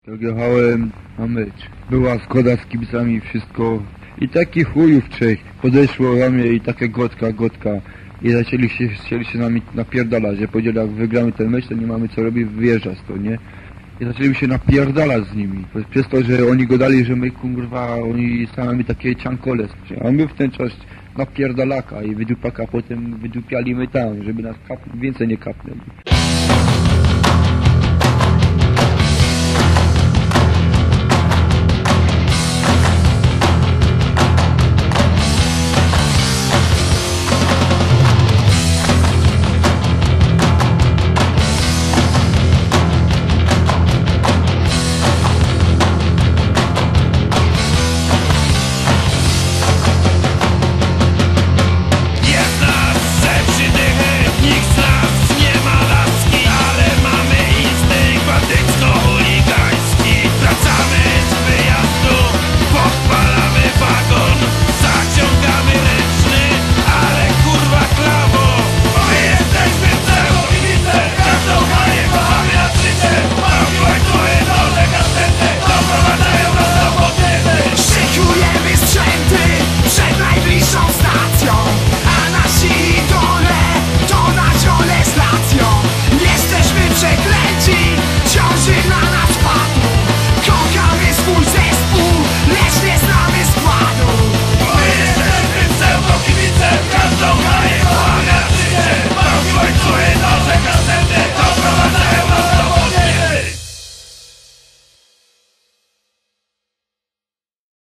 Tak jechałem na mecz. Była zgoda z kibicami, wszystko. I taki chujów trzech podeszło na mnie i takie gotka. I chcieli się nami napierdalać, że powiedzieli, jak wygramy ten mecz, to nie mamy co robić, wyjeżdżać to, nie? I zaczęli się napierdalać z nimi. Przez to, że oni gadali, że my kurwa, oni sami takie ciankole. A my w ten czas napierdalaka i wydupaka potem wydupiali my tam, żeby nas więcej nie kapnęli.